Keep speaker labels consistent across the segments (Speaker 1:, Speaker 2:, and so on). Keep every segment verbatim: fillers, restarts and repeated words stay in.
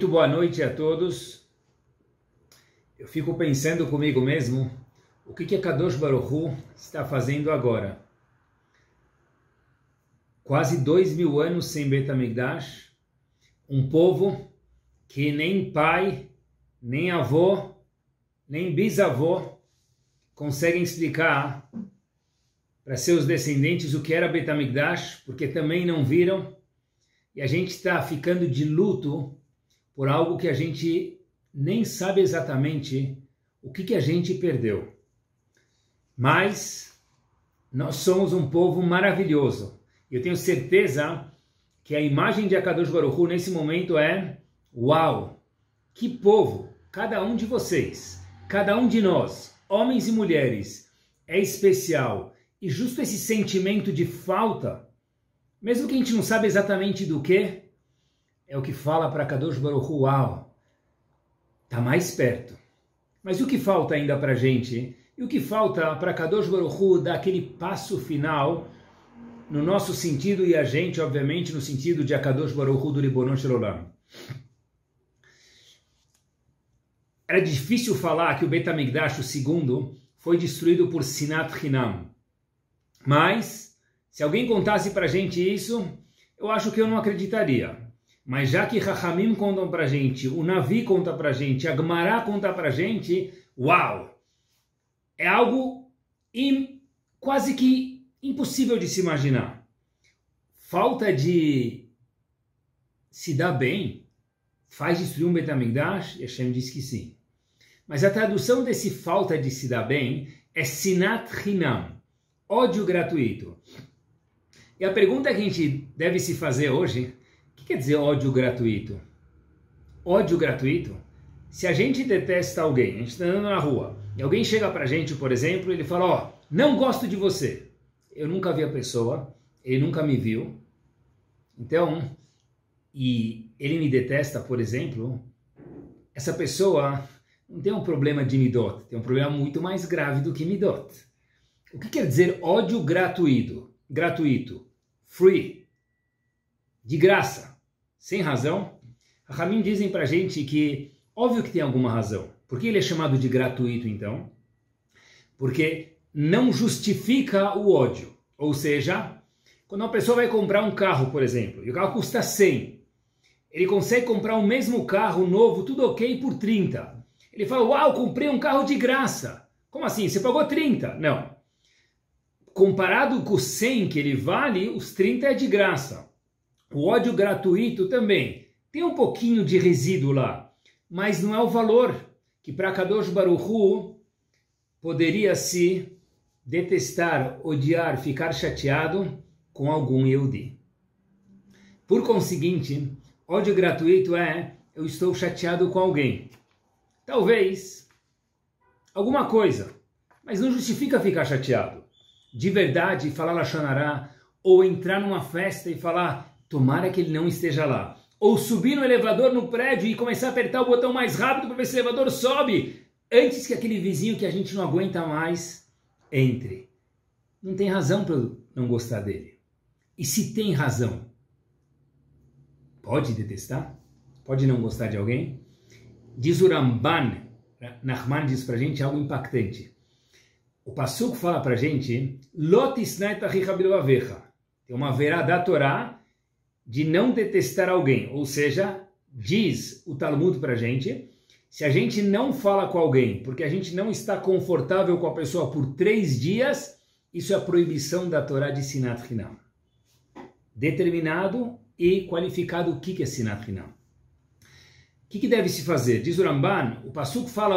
Speaker 1: Muito boa noite a todos. Eu fico pensando comigo mesmo, o que que a Kadosh Baruch Hu está fazendo agora? Quase dois mil anos sem Beit HaMikdash, um povo que nem pai, nem avô, nem bisavô conseguem explicar para seus descendentes o que era Beit HaMikdash, porque também não viram, e a gente está ficando de luto por algo que a gente nem sabe exatamente o que, que a gente perdeu. Mas nós somos um povo maravilhoso. Eu tenho certeza que a imagem de Akadosh Baruch Hu nesse momento é: uau! Que povo! Cada um de vocês, cada um de nós, homens e mulheres, é especial. E justo esse sentimento de falta, mesmo que a gente não sabe exatamente do que, é o que fala para Kadosh Baruch Hu: uau, está mais perto. Mas o que falta ainda para a gente? E o que falta para Kadosh Baruch Hu dar aquele passo final no nosso sentido, e a gente, obviamente, no sentido de Akadosh Baruch Hu do Ribono Shel Olam? Era difícil falar que o Beit HaMikdash, o segundo, foi destruído por Sinat Hinam. Mas, se alguém contasse para a gente isso, eu acho que eu não acreditaria. Mas já que Chachamim contam para a gente, o Navi conta para a gente, a Gemara conta para a gente, uau! É algo im, quase que impossível de se imaginar. Falta de se dar bem faz destruir um Beit HaMikdash? E Hashem diz que sim. Mas a tradução desse falta de se dar bem é Sinat Hinam, ódio gratuito. E a pergunta que a gente deve se fazer hoje: o que quer dizer ódio gratuito? Ódio gratuito? Se a gente detesta alguém, a gente está andando na rua, e alguém chega pra gente, por exemplo, e ele fala: ó, oh, não gosto de você. Eu nunca vi a pessoa, ele nunca me viu. Então, e ele me detesta, por exemplo, essa pessoa não tem um problema de midot, tem um problema muito mais grave do que midot. O que quer dizer ódio gratuito? Gratuito. Free. De graça. Sem razão. A Ramim dizem pra gente que, óbvio que tem alguma razão. Por que ele é chamado de gratuito, então? Porque não justifica o ódio. Ou seja, quando uma pessoa vai comprar um carro, por exemplo, e o carro custa cem, ele consegue comprar o mesmo carro novo, tudo ok, por trinta. Ele fala: uau, comprei um carro de graça. Como assim? Você pagou trinta? Não. Comparado com os cem que ele vale, os trinta é de graça. O ódio gratuito também tem um pouquinho de resíduo lá, mas não é o valor que para Kadosh Baruch Hu poderia se detestar, odiar, ficar chateado com algum Yehudi. Por conseguinte, ódio gratuito é: eu estou chateado com alguém. Talvez alguma coisa, mas não justifica ficar chateado. De verdade, falar Lashon Hará, ou entrar numa festa e falar: tomara que ele não esteja lá. Ou subir no elevador no prédio e começar a apertar o botão mais rápido para ver se o elevador sobe, antes que aquele vizinho que a gente não aguenta mais entre. Não tem razão para eu não gostar dele. E se tem razão, pode detestar? Pode não gostar de alguém? Diz o Ramban, Nachman diz para a gente algo impactante. O Passuco fala para a gente: Lot isnai et achicha bilvavecha. Tem uma verá da Torá de não detestar alguém. Ou seja, diz o Talmud para a gente, se a gente não fala com alguém porque a gente não está confortável com a pessoa por três dias, isso é a proibição da Torá de Sinat Hinam. Determinado e qualificado o que é Sinat Hinam. O que, que deve se fazer? Diz o Ramban, o Passuco fala: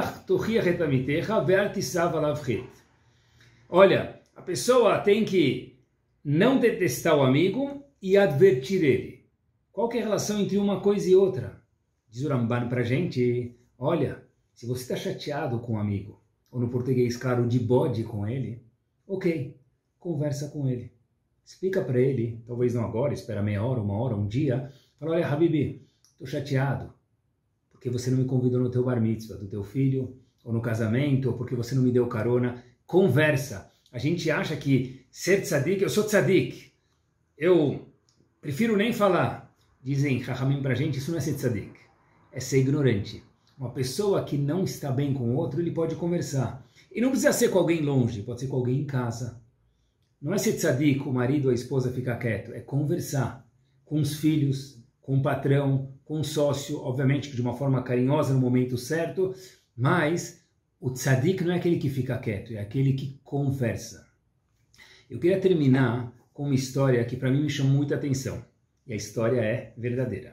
Speaker 1: olha, a pessoa tem que não detestar o amigo e advertir ele. Qual que é a relação entre uma coisa e outra? Diz o Ramban para a gente: olha, se você está chateado com um amigo, ou no português, claro, de bode com ele, ok, conversa com ele. Explica para ele, talvez não agora, espera meia hora, uma hora, um dia. Fala: olha, Habibi, estou chateado porque você não me convidou no teu bar mitzvah do teu filho, ou no casamento, ou porque você não me deu carona. Conversa. A gente acha que ser tzadik, eu sou tzadik, eu prefiro nem falar. Dizem Chachamim pra gente, isso não é ser tzadik. é ser ignorante. Uma pessoa que não está bem com o outro, ele pode conversar. E não precisa ser com alguém longe, pode ser com alguém em casa. Não é ser tzadik, o marido ou a esposa ficar quieto, é conversar com os filhos, com o patrão, com o sócio, obviamente de uma forma carinhosa no momento certo, mas o tzadik não é aquele que fica quieto, é aquele que conversa. Eu queria terminar com uma história que para mim me chamou muita atenção, e a história é verdadeira.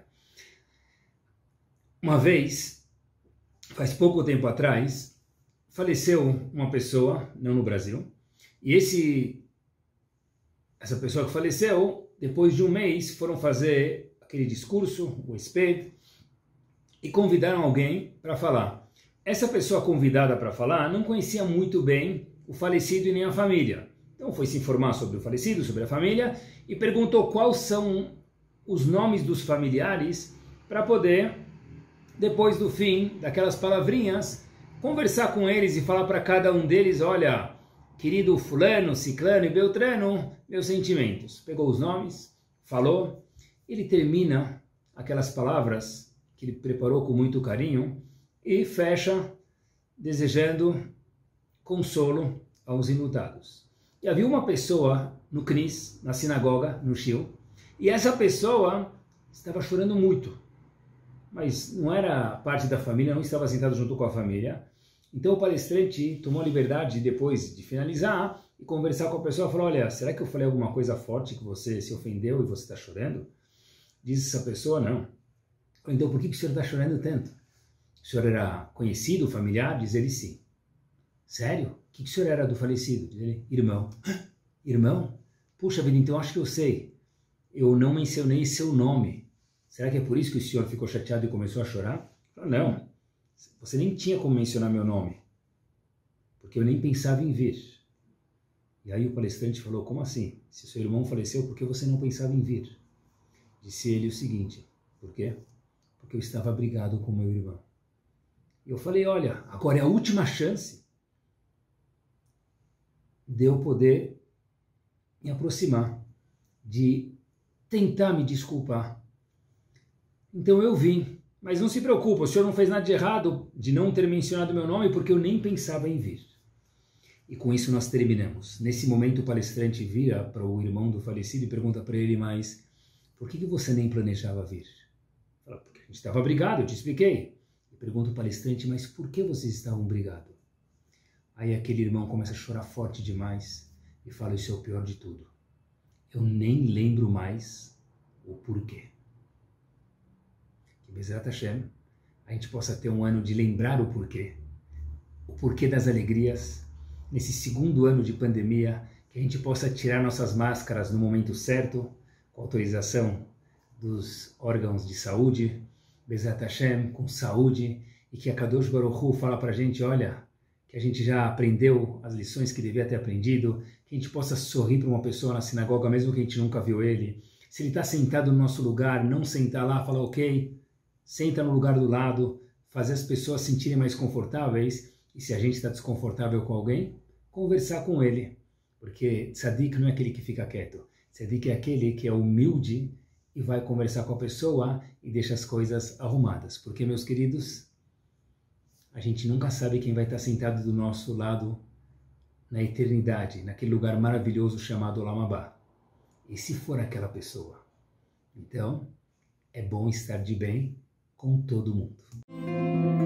Speaker 1: Uma vez, faz pouco tempo atrás, faleceu uma pessoa, não no Brasil, e esse, essa pessoa que faleceu, depois de um mês, foram fazer aquele discurso, o esped, e convidaram alguém para falar. Essa pessoa convidada para falar não conhecia muito bem o falecido e nem a família. Então foi se informar sobre o falecido, sobre a família, e perguntou quais são os nomes dos familiares para poder, depois do fim daquelas palavrinhas, conversar com eles e falar para cada um deles, olha, querido fulano, ciclano e beltrano, meus sentimentos. Pegou os nomes, falou, ele termina aquelas palavras que ele preparou com muito carinho e fecha desejando consolo aos enlutados. E havia uma pessoa no Knis, na sinagoga, no Shil, e essa pessoa estava chorando muito, mas não era parte da família, não estava sentado junto com a família. Então o palestrante tomou a liberdade, depois de finalizar, e conversar com a pessoa, falou, olha, será que eu falei alguma coisa forte que você se ofendeu e você está chorando? Diz essa pessoa, não. Então por que o senhor está chorando tanto? O senhor era conhecido, familiar? Diz ele, sim. Sério? O que o senhor era do falecido? Diz ele, irmão. Irmão? Puxa vida, então acho que eu sei. Eu não mencionei seu nome. Será que é por isso que o senhor ficou chateado e começou a chorar? Falou, não. Você nem tinha como mencionar meu nome. Porque eu nem pensava em vir. E aí o palestrante falou, como assim? Se seu irmão faleceu, por que você não pensava em vir? Disse ele o seguinte, por quê? Porque eu estava brigado com meu irmão. E eu falei, olha, agora é a última chance de eu poder me aproximar, de tentar me desculpar. Então eu vim, mas não se preocupe, o senhor não fez nada de errado de não ter mencionado meu nome, porque eu nem pensava em vir. E com isso nós terminamos. Nesse momento o palestrante vira para o irmão do falecido e pergunta para ele, mas por que, que você nem planejava vir? Fala, porque a gente estava brigado, eu te expliquei. E pergunta o palestrante, mas por que vocês estavam brigados? Aí aquele irmão começa a chorar forte demais e fala, isso é o pior de tudo. Eu nem lembro mais o porquê. Que Bezrat Hashem, a gente possa ter um ano de lembrar o porquê. O porquê das alegrias. Nesse segundo ano de pandemia, que a gente possa tirar nossas máscaras no momento certo, com autorização dos órgãos de saúde, Bezrat Hashem, com saúde, e que a Kadosh Baruch Hu fala para a gente, olha, que a gente já aprendeu as lições que devia ter aprendido, que a gente possa sorrir para uma pessoa na sinagoga, mesmo que a gente nunca viu ele. Se ele está sentado no nosso lugar, não sentar lá, falar, ok, senta no lugar do lado, fazer as pessoas se sentirem mais confortáveis, e se a gente está desconfortável com alguém, conversar com ele. Porque tzadik não é aquele que fica quieto. Tzadik é aquele que é humilde e vai conversar com a pessoa e deixa as coisas arrumadas. Porque, meus queridos, a gente nunca sabe quem vai estar sentado do nosso lado na eternidade, naquele lugar maravilhoso chamado Olam Haba. E se for aquela pessoa? Então, é bom estar de bem com todo mundo.